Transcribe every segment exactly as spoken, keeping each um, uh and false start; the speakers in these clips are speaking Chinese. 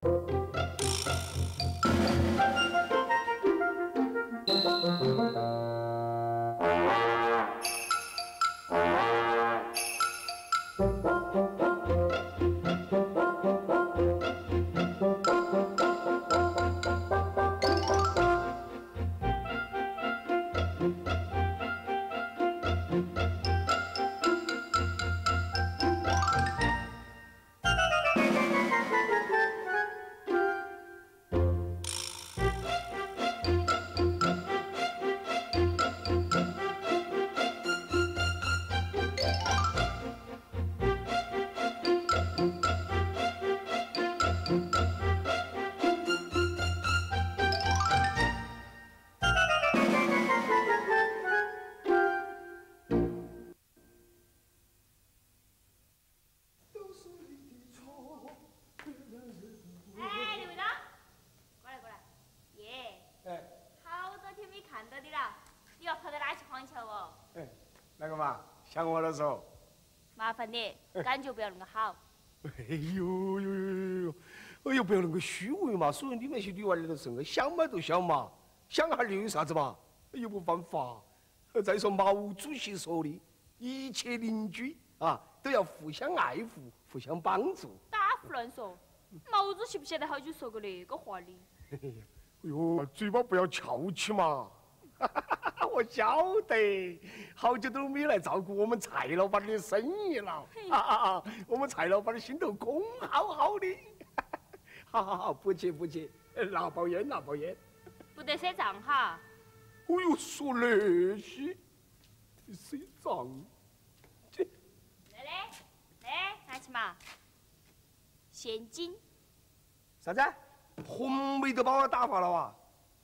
想我了嗦？ 麻烦你，感觉不要那么好。 哎呦呦呦呦呦！哎呦，不要那么虚伪嘛！所以你们些女娃儿都是个想嘛就想嘛，想哈儿又有啥子嘛？又不犯法。再说毛主席说的，一切邻居啊都要互相爱护、互相帮助。 打胡乱说！毛主席不晓得好久说过那个话的。 哎呦，嘴巴不要翘起嘛！我晓得，好久都没来照顾我们蔡老板的生意了。啊啊啊！我们蔡老板的心头空好好的。好好好，不急不急，拿包烟拿包烟。 不得赊账哈。 哎呦，说那些，赊账。这。 来来来，拿起嘛。现金。 啥子？红梅都把我打发了哇！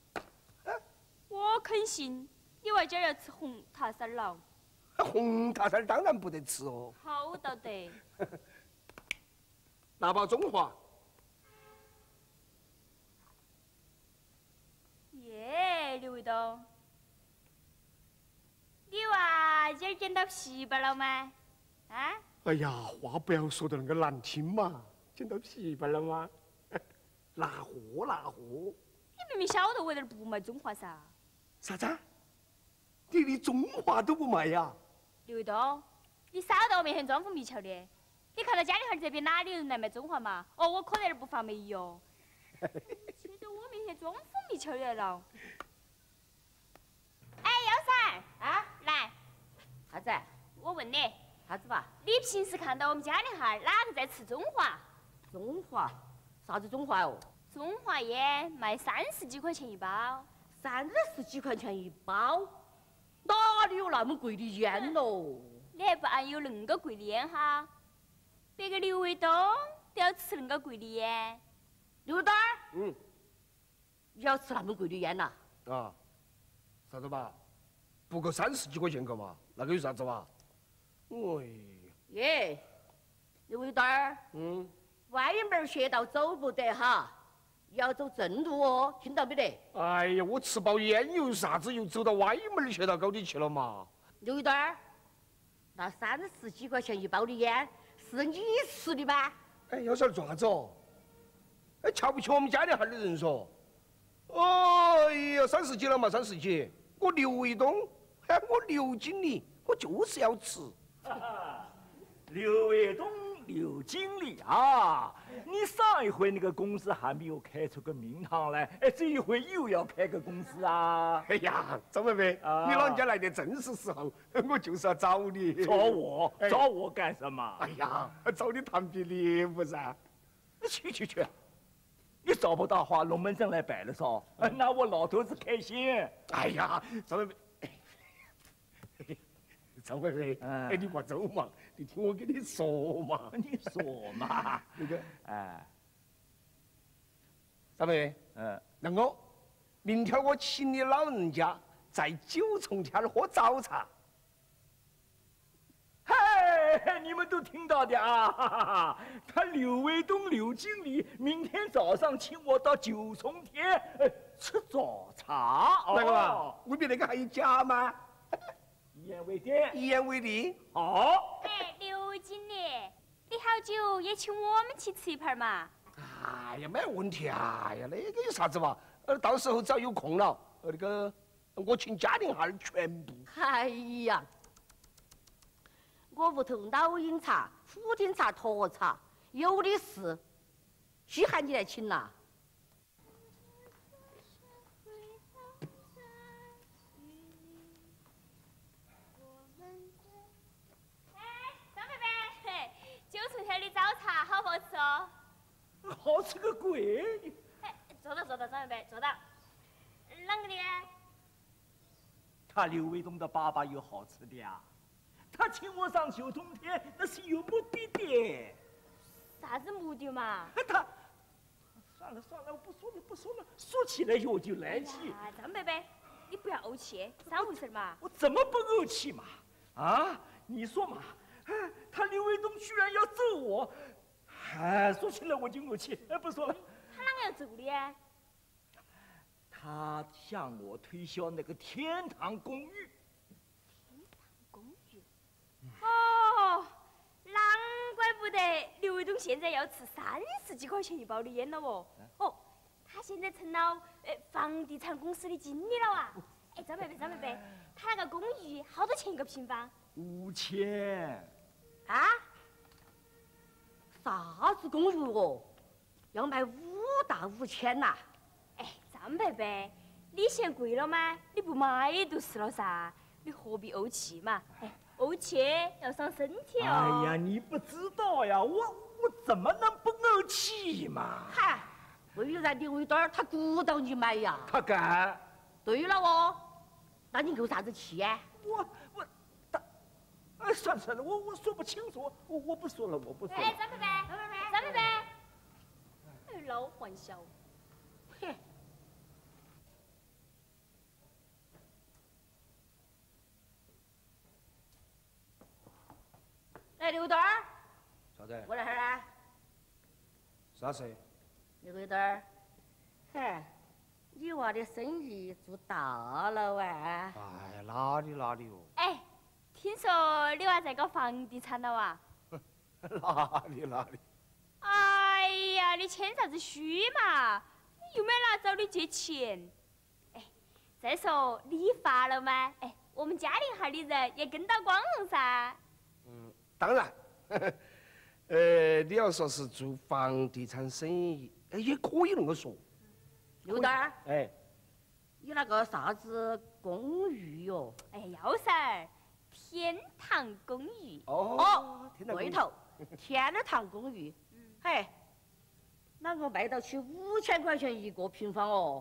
我肯信。你娃今儿要吃红塔山了？ 红塔山当然不得吃哦。 好到得。 拿包中华。 耶，刘卫东，你娃今儿捡到皮包了吗？啊？ 哎呀，话不要说得那个难听嘛，捡到皮包了吗？拿货拿货。 你明明晓得我这儿不卖中华噻。 啥子？你连中华都不卖呀？ 刘卫东，你少在我面前装疯迷瞧的！你看到家里哈儿这边哪里有人来卖中华嘛？哦，我可在这儿不发霉哟。却在我面前装疯迷瞧的来了。哎，幺三啊，来， 啥子？ 我问你， 啥子吧？ 你平时看到我们家里哈儿哪个在吃中华？ 中华？啥子中华哦？ 中华烟卖三十几块钱一包。 三十几块钱一包？哪里有那么贵的烟喽？ 你还不按有恁个贵的烟哈？别个刘卫东都要吃恁个贵的烟。 刘丹儿， 嗯， 你要吃那么贵的烟呐？ 啊，啥子嘛？不过三十几块钱个嘛，那个有啥子嘛？哎， 耶，刘卫丹儿， 嗯， 歪门邪道走不得哈，要走正路哦，听到没得？ 哎呀，我吃包烟有啥子？又走到歪门邪道沟里去了嘛？ 刘卫丹儿，那三十几块钱一包的烟是你吃的吗？ 哎，要是做啥子哦？哎，瞧不起我们家里哈儿的人说。哎呀，三十几了嘛，三十几。我刘卫东，哎，我刘经理，我就是要吃。 刘卫东，刘经理啊，你上一回那个公司还没有开出个名堂来，哎，这一回又要开个公司啊？ 哎呀，张妹妹， 啊你老人家来的正是时候，我就是要找你。 找我？ 哎找我干什么？ 哎呀，找你谈笔礼物噻。 去去去！你找不到话，龙门阵来摆了嗦，那我老头子开心。 哎呀，张妹妹，张妹妹， 嗯哎，你别走嘛，你听我跟你说嘛。 你说嘛？ 那个， 哎， 张妹妹， 嗯， 那我明天我请你老人家在九重天儿喝早茶。 嗨，你们都听到的啊！哈哈哈，他刘卫东刘经理明天早上请我到九重天呃吃早茶。 那个嘛哦， 未必那个还有假吗？ 一言为定。 一言为定。 好。 哎，刘经理，你好久也请我们去吃一盘嘛？ 哎呀，没问题啊！哎呀，那个有啥子嘛？呃，到时候只要有空了，呃，那个我请家庭哈儿全部。 哎呀，我屋头老鹰茶、虎顶茶、沱茶有的是，稀罕你来请呐。 九重天的早茶好不好吃哦？ 好吃个鬼！ 哎，坐到坐到，张妹妹坐到。啷个的？ 他刘卫东的爸爸有好吃的呀，他请我上九重天那是有目的的。 啥子目的嘛？ 他，算了算了，我不说了不说了，说起来我就来气。 哎呀，张贝贝，你不要怄气，咋回事嘛？ 我怎么不怄气嘛？啊，你说嘛？哎，他刘卫东居然要揍我，哎，说起来我就怄气。哎，不说了。 他啷个要揍你啊？ 他向我推销那个天堂公寓。 天堂公寓？哦，难怪不得刘卫东现在要吃三十几块钱一包的烟了哦。哦，他现在成了呃房地产公司的经理了啊。哎，张贝贝，张贝贝，他那个公寓好多钱一个平方？ 五千。 啊？啥子公寓哦？要卖五大五千呐？ 哎，张贝贝，你嫌贵了吗？你不买就是了噻，你何必怄气嘛？哎，怄气要伤身体哦。 哎呀，你不知道呀，我我怎么能不怄气嘛？ 嗨，为了刘卫东儿，他鼓捣你买呀。 他敢？ 对了哦，那你怄啥子气呀？ 我我他，哎，算了算了，我我说不清楚，我我不说了，我不说了。 哎，张贝贝，张贝贝，张贝贝，哎，老还小。 嘿。哎，刘墩儿， 啥子？ 过来哈儿啊！ 啥事？ 刘墩儿，嗨，你娃的生意做大了哇！ 哎，哪里哪里哦？ 哎，听说你娃在搞房地产了哇？ 哪里哪里？ 哎呀，你谦啥子虚嘛？你又没拿找你借钱。哎，再说你发了吗？哎，我们嘉陵哈的人也跟到光荣噻。 嗯，当然。呃，你要说是做房地产生意，哎，也可以那么说。 刘墩儿， 哎， 你那个啥子公寓哟？ 哎呀，要噻儿，天堂公寓。 哦， 天堂公寓对头，天堂公寓。嘿，那个卖到起五千块钱一个平方哦。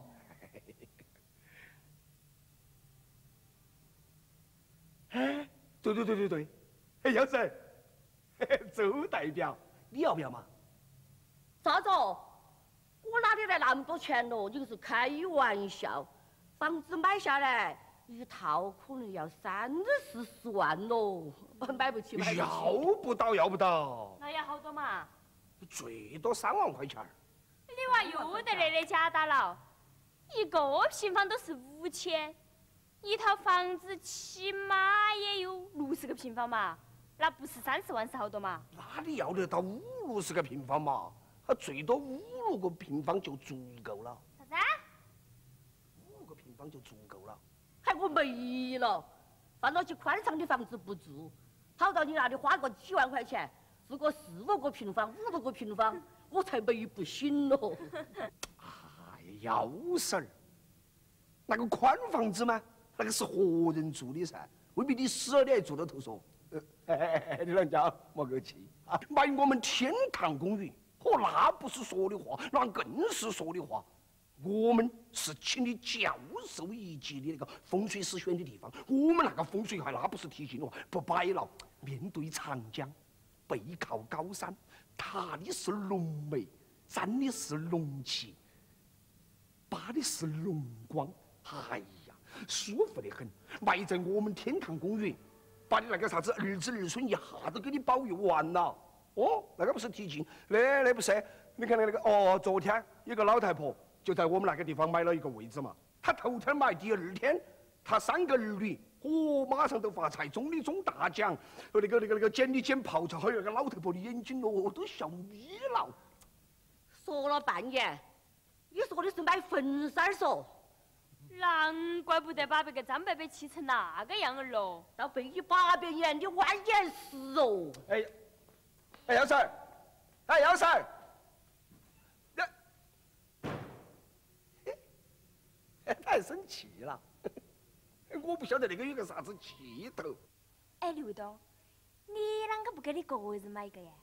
哎，对对对对对，哎，要是周代表，你要不要嘛？ 啥子哦？我哪里来那么多钱咯？你是开玩笑？房子买下来一套可能要三四十万咯，买不起，买不起。 要不到，要不到， 那要好多嘛？ 最多三万块钱儿。 你娃又得那的假打了，一个平方都是五千，一套房子起码也有六十个平方嘛，那不是三十万是好多嘛？ 哪里要得到五六十个平方嘛？它最多五六个平方就足够了。 啥子啊？ 五个平方就足够了。 嗨，我没了，放到起宽敞的房子不住，跑到你那里花个几万块钱，住个四五个平方、五六个平方，我才没不行喽。 哎呀，要事儿，那个宽房子嘛，那个是活人住的噻，未必你死了你还住到头嗦。呃，哎哎哎，你两家莫怄气啊！买我们天堂公寓，哦，那不是说的话，那更是说的话。我们是请你教授一级的那个风水师选的地方，我们那个风水还那不是提醒的话，不摆了。面对长江，背靠高山，塔的是龙眉，占的是龙旗，扒的是龙光。哎呀，舒服得很。埋在我们天堂公寓，把你那个啥子儿子儿孙一下子给你保佑完了。哦，那个不是提劲，那那不是。你看那个哦，昨天有个老太婆就在我们那个地方买了一个位置嘛。她头天买，第二天她三个儿女，哦，马上都发财，中的中大奖，和那个那个那个捡的捡炮仗，还有那个老太婆的眼睛哦都笑眯了。 说了半年，你说的是买坟山嗦？ 难怪不得把别个张伯伯气成那个样儿喽！ 要被你八百年的万年石哦！ 哎，哎，姚三儿，哎，姚三儿，那太生气了。我不晓得那个有个啥子气头。 哎，刘东，你啷个不给你个人买一个呀？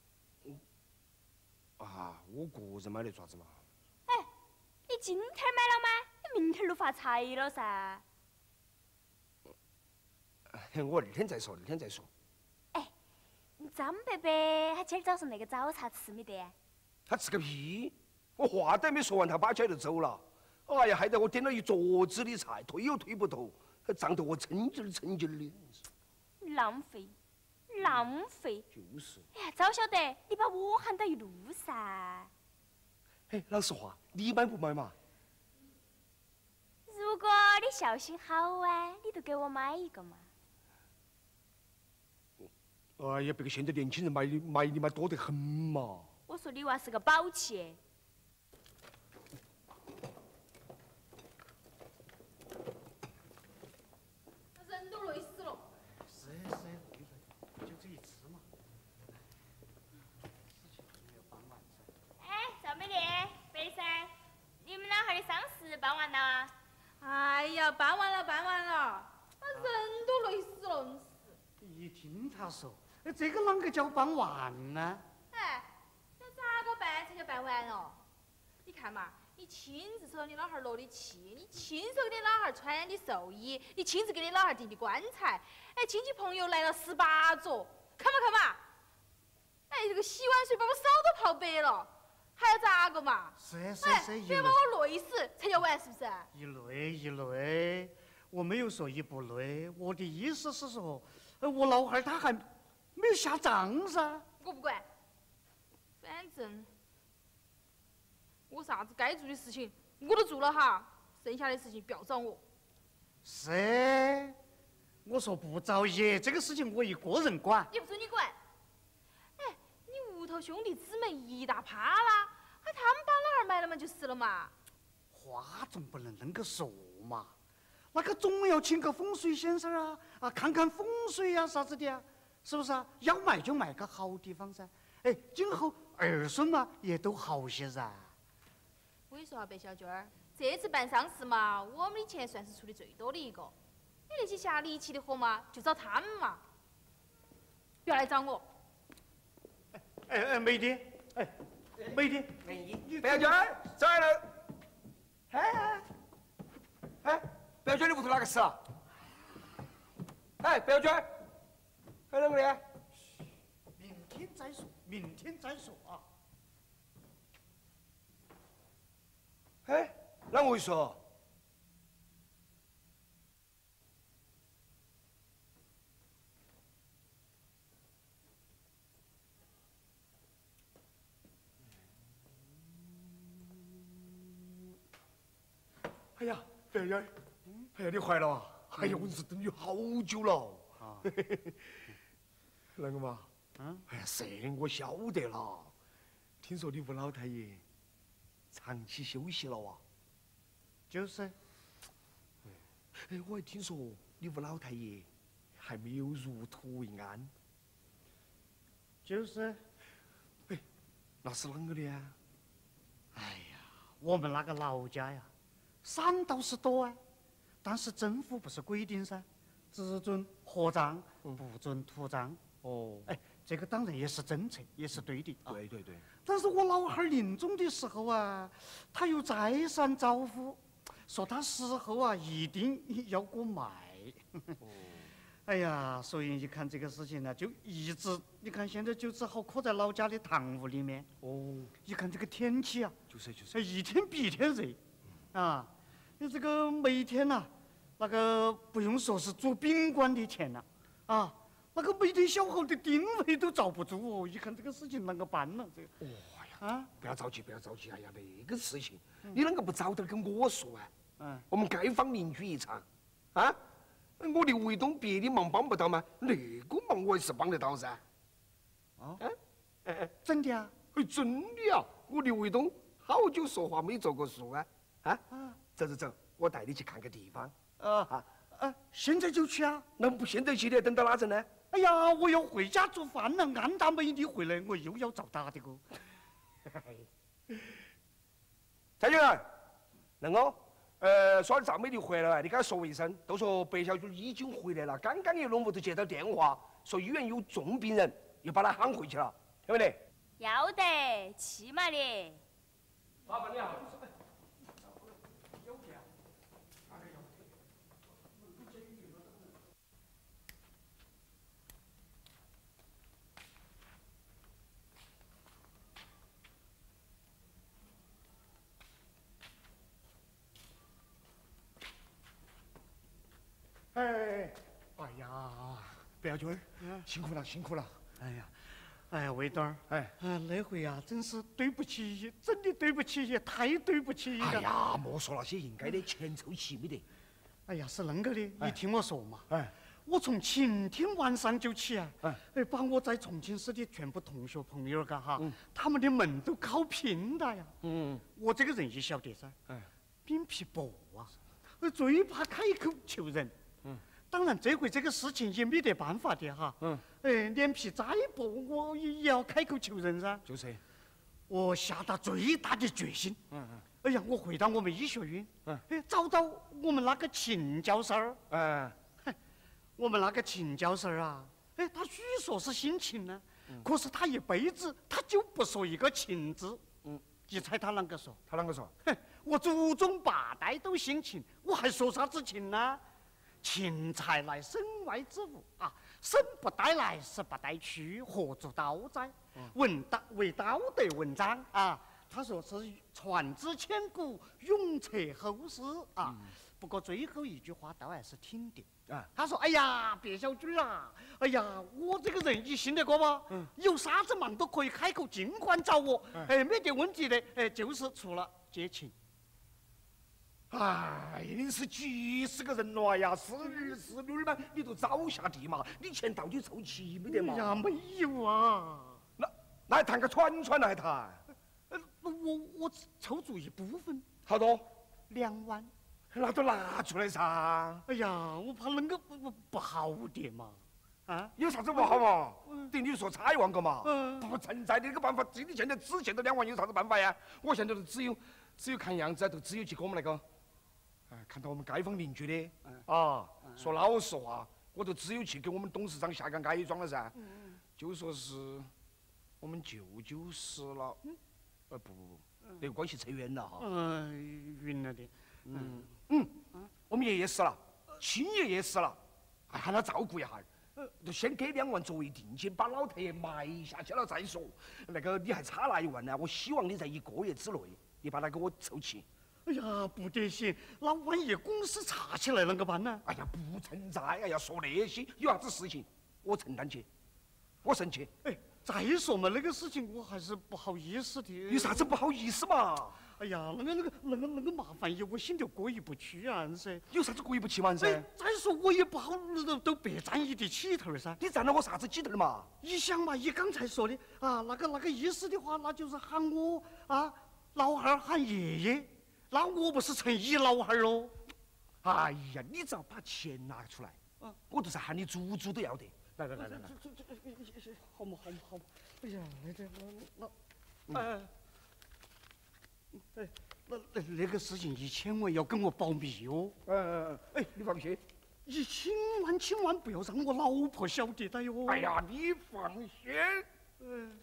啊，我个人买的爪子嘛？ 哎，你今天买了吗？你明天就发财了噻！ 我二天再说，二天再说。 哎，张伯伯他今儿早上那个早茶吃没得？ 他吃个屁！我话都没说完，他把起来就走了。哎呀，害得我点了一桌子的菜，推又推不脱，胀得我撑劲儿撑劲儿的。 浪费，浪费！ 就是。 哎呀，早晓得你把我喊到一路噻。 哎，老实话，你买不买嘛？ 如果你孝心好啊，你就给我买一个嘛。 哎呀，别个现在年轻人买的买的嘛多得很嘛。 我说你娃是个宝气。 人都累死了。 是是，累累，就这一次嘛。事情没有办完噻。 哎，赵美丽、白山，你们老汉的丧事办完了啊？ 哎呀，办完了，办完了，把人都累死了，硬是。 一听他说，哎，这个啷个叫办完呢？ 哎，这咋个办才叫办完哦？你看嘛，你亲自收到你老汉儿落的气，你亲手给你老汉儿穿的寿衣，你亲自给你老汉儿订的棺材，哎，亲戚朋友来了十八桌，看嘛看嘛，哎，这个洗碗水把我手都泡白了，还要咋个嘛？ 是是哎， 是，一非要把我累死才叫完，是不是？ 一累一累，我没有说一不累，我的意思是说，呃，我老汉儿他还没有下葬噻。 我不管，反正我啥子该做的事情我都做了哈，剩下的事情不要找我。 是，我说不着急，这个事情我一个人管。 也不准你管。哎，你屋头兄弟姊妹一大趴啦，哎，他们把老二埋了嘛就是了嘛。 话总不能恁个说嘛，那个总要请个风水先生啊，啊，看看风水呀、啥子的呀，是不是啊？要卖就卖个好地方噻。哎，今后儿孙嘛也都好些噻。 我跟你说哈，白小娟儿，这次办丧事嘛，我们的钱算是出的最多的一个。你那些下力气的活嘛，就找他们嘛，不要来找我。 哎哎，梅爹，哎，梅爹， 你白小娟儿，这儿了。哎哎哎，白小娟，你屋头哪个死啊？哎，白小娟，还啷个的？ 明天再说，明天再说啊。 哎，啷个回事？哎呀，白小娟，哎呀，你回来了啊！哎呀，我是等你好久了。 啊， 啷个嘛？ 嗯， 哎呀，这我晓得了。听说你吴老太爷长期休息了啊？ 就是。 哎，我还听说你吴老太爷还没有入土为安。 就是。 哎，那是啷个的呀？ 哎呀，我们那个老家呀，山倒是多啊，但是政府不是规定噻，只准合葬，不准土葬。 哦， 哎，这个当然也是政策，也是对的。 对对对。 但是我老汉儿临终的时候啊，他又再三招呼，说他死后啊一定要给我卖。 哦。 哎呀，所以你看这个事情呢，就一直，你看现在就只好搁在老家的堂屋里面。 哦。 一看这个天气啊， 就是就是， 一天比一天热，啊，你这个每天呐、啊，那个不用说是做宾馆的钱了，啊，那个每天消耗的定位都遭不住哦。一看这个事情啷个办呢？这个。 哦呀， 啊， 不要着急，不要着急。哎呀，那个事情，你啷个不早点跟我说啊？ 嗯， 我们街坊邻居一场，啊，我的卫东别的忙帮不到吗？那个忙我还是帮得到噻。 哦， 哎哎哎， 真的啊？ 哎，真的呀！ 我刘卫东好久说话没作过数啊！啊，走走走，我带你去看个地方。 啊啊啊！现在就去啊？ 那不现在去的，等到哪阵呢？ 哎呀，我要回家做饭了，安大美女回来，我又要遭打的个。 蔡主任，那个，呃，说赵美丽回来了，你给她说一声，都说白小军已经回来了，刚刚一落屋头接到电话，说医院有重病人，又把他喊回去了，对不对？ 要得，去嘛的。 老板你好。哎，哎呀，白小军，辛苦了，辛苦了。 哎呀，哎呀，魏东儿， 哎， 啊，那回啊，真是对不起，真的对不起，也太对不起了。 哎呀，莫说那些应该的，钱凑齐没得。 哎呀，是恁个的，你听我说嘛。 哎， 我从前天晚上就起啊， 哎， 哎，把我在重庆市的全部同学朋友儿嘎哈， 嗯他们的门都敲平了呀。 嗯， 我这个人也晓得噻， 哎， 脸皮薄啊，最怕开口求人。 嗯， 当然这回这个事情也没得办法的哈。 嗯， 哎，脸皮再薄，我也要开口求人噻。 就是。 我下达最大的决心。 嗯嗯。 哎呀，我回到我们医学院， 嗯， 哎，找到我们那个秦教授儿。 哎， 我们那个秦教授啊，哎，他虽说是姓秦呢，可是他一辈子他就不说一个秦字。 嗯， 你猜他啷个说？ 他啷个说？ 哼，我祖宗八代都姓秦，我还说啥子秦呢？秦才乃身外之物啊，生不带来，死不带去，何足道哉？文道为道德文章啊，他说是传之千古，永彻后世啊。不过最后一句话倒还是挺的啊，他说：“哎呀，别小军啊，哎呀，我这个人你信得过吗？嗯，有啥子忙都可以开口，尽管找我，哎，没得问题的，哎，就是除了借钱。” 哎，你是急死个人了！哎呀，是儿是女嘛，你都早下地嘛，你钱到底凑齐没得嘛？ 哎呀，没有啊。 那那还谈个传传了还谈？ 呃，我我凑足一部分， 好多？ 两万。 那都拿出来噻！ 哎呀，我怕恁个不不不好的嘛。啊？ 有啥子不好嘛？等你说差一万个嘛？ 嗯， 不存在的那个办法，这你现在只见到两万，有啥子办法呀？我现在都只有只有看样子，都只有去给我们那个。哎，看到我们街坊邻居的，啊，说老实话，我都只有去给我们董事长下个矮装了噻。就说是我们舅舅死了，呃不不不，那个关系扯远了哈。 嗯，晕了的。 嗯嗯，我们爷爷死了，亲爷爷死了，还喊他照顾一下，就先给两万作为定金，把老太爷埋下去了再说。那个你还差那一万呢，我希望你在一个月之内，你把它给我凑齐。 哎呀，不得行！那万一公司查起来啷个办呢？ 哎呀，不存在！哎呀，说那些有啥子事情，我承担起，我承去。 哎，再说嘛，那个事情我还是不好意思的。 有啥子不好意思嘛？ 哎呀，那个那个那个那个麻烦也我心头过意不去啊噻。 有啥子过意不去嘛噻？ 哎，再说我也不好都都别占一点起头噻。 你占了我啥子起头嘛？ 你想嘛，你刚才说的啊，那个那个意思的话，那就是喊我啊老汉儿喊爷爷。那我不是成一老汉喽？ 哎呀，你只要把钱拿出来，啊，我就是喊你祖祖都要得。来来来来来， 这这这好嘛好嘛好嘛！哎呀，那这那那，哎，哎，那那那个事情你千万要跟我保密哦。 嗯嗯嗯，哎，你放心， 你千万千万不要让我老婆晓得的哟。 哎呀，你放心。 嗯。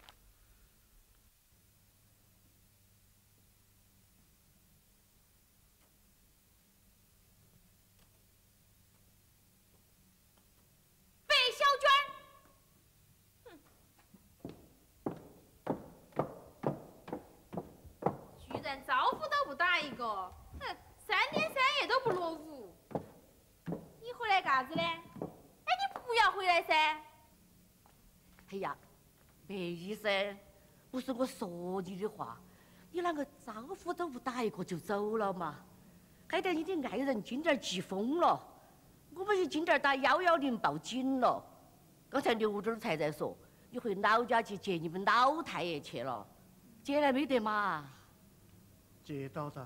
招呼都不打一个，哼，三天三夜都不落屋。你回来干啥子呢？哎，你不要回来噻！ 哎呀，白医生，不是我说你的话，你啷个招呼都不打一个就走了嘛？害得你的爱人今儿急疯了，我们今儿打幺幺零报警了。刚才刘墩儿才在说，你回老家去接你们老太爷去了。 接来没得嘛？ 接到的。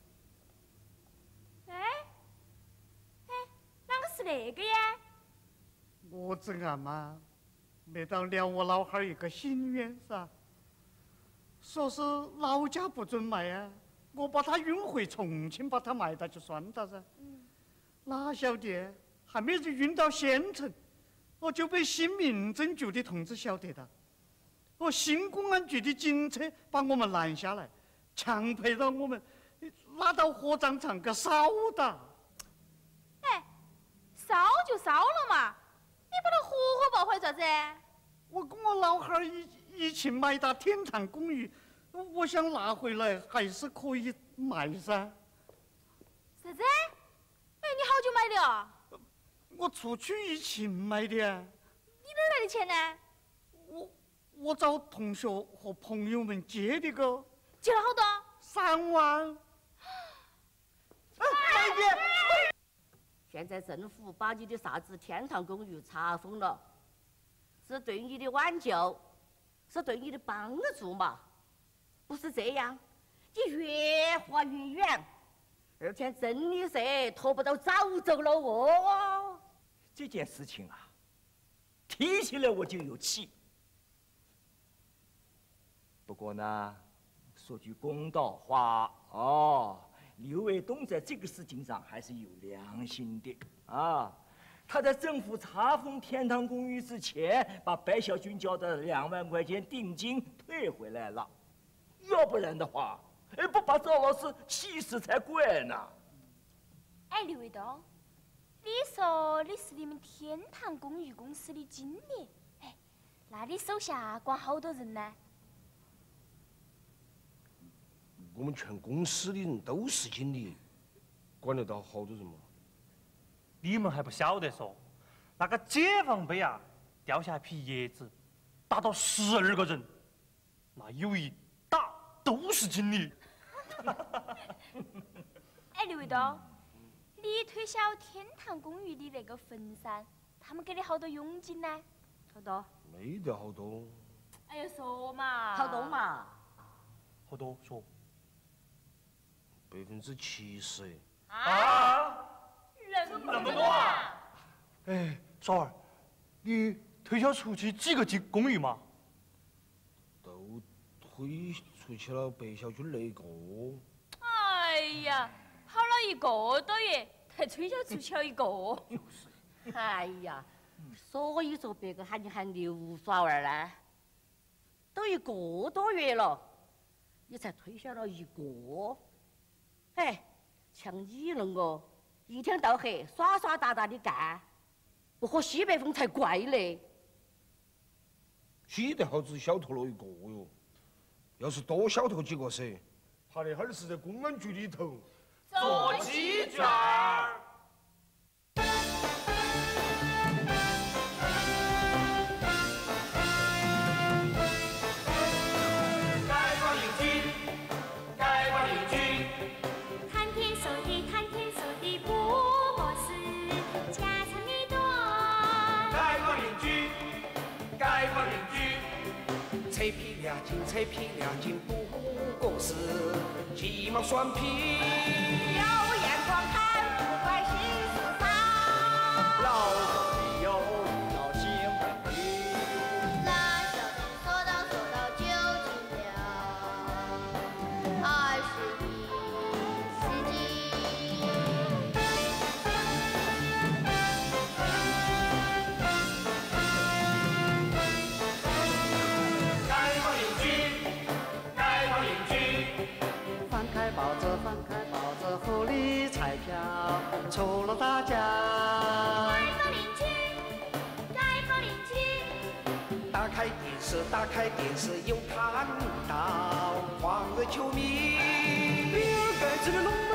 哎，哎，啷个是那个呀？ 我这俺嘛，没到了我老汉儿一个心愿噻，说是老家不准卖啊，我把他运回重庆，把他卖了就算了噻。 嗯， 哪晓得还没有运到县城，我就被新民政局的同志晓得了。我新公安局的警车把我们拦下来，强迫了我们拉到火葬场给烧的。 哎，烧就烧了嘛，你把它活活抱回来做啥子？ 我跟我老汉儿一一起买的天堂公寓，我想拿回来还是可以卖噻。 啥子？哎，你好久买的啊？ 我出去一起买的。 你哪儿来的钱呢？ 我我找同学和朋友们借的个。 借了好多？ 三万。哎，买的。 现在政府把你的啥子天堂公寓查封了，是对你的挽救，是对你的帮助嘛？不是这样，你越花越远，而且真的是拖不到早走了哦。 这件事情啊，提起来我就有气。不过呢，说句公道话哦。刘卫东在这个事情上还是有良心的啊！他在政府查封天堂公寓之前，把白小军交的两万块钱定金退回来了，要不然的话，哎，不把赵老师气死才怪呢！ 哎，刘卫东，你说你是你们天堂公寓公司的经理，哎，那你手下管好多人呢？ 我们全公司的人都是经理，管得到好多人吗？ 你们还不晓得说，那个解放碑啊，掉下一批叶子，达到十二个人，那有一打都是经理。 哎，刘卫东，你推销天堂公寓的那个坟山，他们给你好多佣金呢？ 好多？ 没得好多。 哎呀，说嘛。 好多嘛？ 好多说。 百分之七十。 啊？ 那么多啊！哎，嫂儿，你推销出去几个公寓嘛？ 都推出去了白小军那个。 哎呀，跑了一个多月，才推销出去了一个。 哎呀，所以说别个喊你喊刘嫂儿呢，都一个多月了，你才推销了一个。哎，像你恁个一天到黑耍耍打打的干，不喝西北风才怪嘞。 喜得好只小偷了一个哟，要是多小偷几个噻，他那哈儿是在公安局里头做鸡卷儿。 扯皮两斤，扯皮两斤，不过是鸡毛蒜皮。 有眼光看，不管心思啥。 老子有老金皮。 蓝小姐说到说到就尽了，爱是一世纪。 抱着翻开抱着福利彩票，抽了大奖。 街坊邻居，街坊邻居。 打开电视，打开电视又看到黄热球迷，比尔盖茨的龙。